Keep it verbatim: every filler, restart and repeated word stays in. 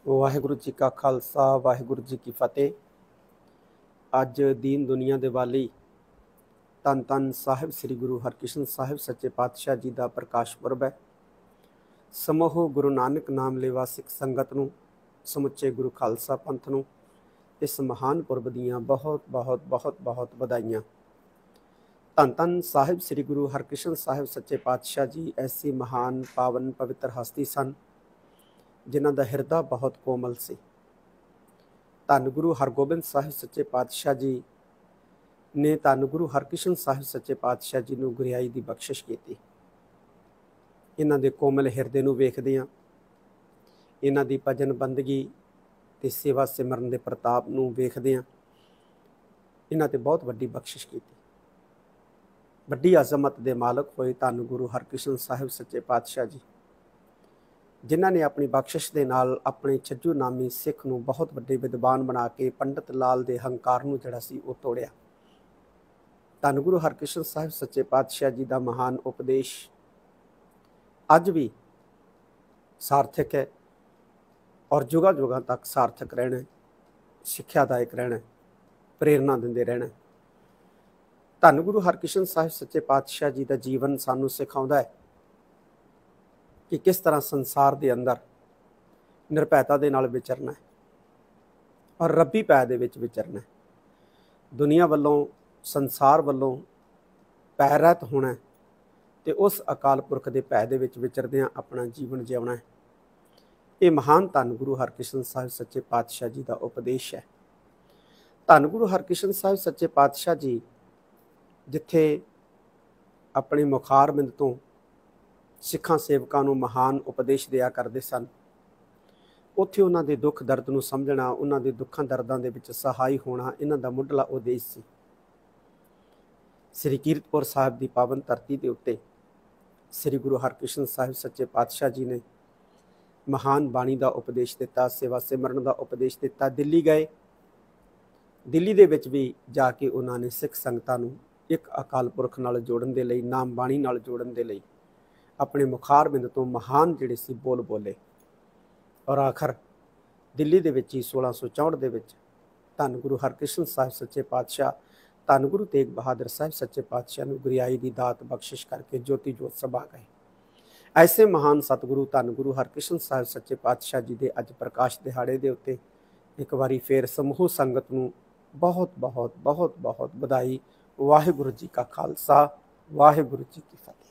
वाहिगुरु जी का खालसा वाहिगुरु जी की फतेह। अज दीन दुनिया दे वाली धन धन साहिब श्री गुरु हरकृष्ण साहिब सच्चे पातशाह जी का प्रकाश पुरब है। समूह गुरु नानक नाम लेवा सिख संगत नूं, समुचे गुरु खालसा पंथ नूं इस महान पुरब दीयां बहुत बहुत बहुत बहुत बधाइयां। धन धन साहिब श्री गुरु हरकृष्ण साहिब सच्चे पातशाह जी ऐसी महान पावन पवित्र हस्ती सन जिन्हां दा हिरदा बहुत कोमल सी। धन गुरु हरगोबिंद साहिब सच्चे पातशाह जी ने धन गुरु हरकृष्ण साहिब सच्चे पातशाह जी नूं गुरियाई दी बख्शिश कीती। इन्हां दे कोमल हिरदे नूं वेखदिआं, इन्हां दी भजन बंदगी ते सेवा सिमरन दे प्रताप नूं वेखदिआं इन्हां ते बहुत वड्डी बख्शिश कीती। वड्डी अजमत दे मालक होए धन गुरु हरकृष्ण साहिब सच्चे पातशाह जी, जिन्हां ने अपनी बख्शिश दे नाल अपने छज्जू नामी सिख नूं बहुत वड्डे विद्वान बना के पंडित लाल दे हंकार नूं जिहड़ा सी ओह तोड़िया। धन गुरु हरकृष्ण साहिब सच्चे पातशाह जी का महान उपदेश अज भी सार्थक है और युगा युगा तक सार्थक रहना, सिक्ख्यादायक रहना, प्रेरणा दिंदे रहना। धन गुरु हरकृष्ण साहिब सच्चे पातशाह जी का जीवन सानू सिखाउंदा है कि किस तरह संसार के अंदर निरभैता दे नाल विचरना है और रब्बी पै दे विच विचरना है। दुनिया वालों संसार वालों पै रहत होना है ते उस अकाल पुरख के पै दे विच विचरदिआं अपना जीवन जिउणा है। ये महान धन गुरु हरकृष्ण साहिब सच्चे पातशाह जी का उपदेश है। धन गुरु हरकृष्ण साहिब सच्चे पातशाह जी जिथे अपने मुखारबिंद तो सिखां सेवकां नूं महान उपदेश दिया करते सन, उत्थे उन्हां दे दुख दर्द नूं समझना, उन्हां दे दुखां दर्दां दे विच सहाई होना इन्हां दा मुढ़ला उद्देश सी। श्री कीरतपुर साहिब की पावन धरती के उत्ते श्री गुरु हरकृष्ण साहिब सच्चे पातशाह जी ने महान बाणी का उपदेश दिता, सेवा सिमरन का उपदेश दिता। दिल्ली गए, दिल्ली दे विच भी जाके उन्होंने सिख संगतां नूं एक अकाल पुरख नाल जोड़न दे लई, नाम बाणी नाल जोड़न दे लई अपने मुखारबिंद तो महान जिहड़े सी बोल बोले और आखिर दिल्ली दे विच ही सोलह सौ चौंठ दे विच धन गुरु हरकृष्ण साहिब सच्चे पातशाह धन गुरु तेग बहादुर साहिब सच्चे पातशाह नूं गुरियाई दी दात बख्शिश करके ज्योति जोत सभा गए। ऐसे महान सतगुरु धन गुरु हरकृष्ण साहिब सच्चे पातशाह जी के अज प्रकाश दिहाड़े के उत्ते एक बारी फिर समूह संगत नूं बहुत बहुत बहुत बहुत बधाई। वाहिगुरु जी का खालसा वाहिगुरु जी की फतेह।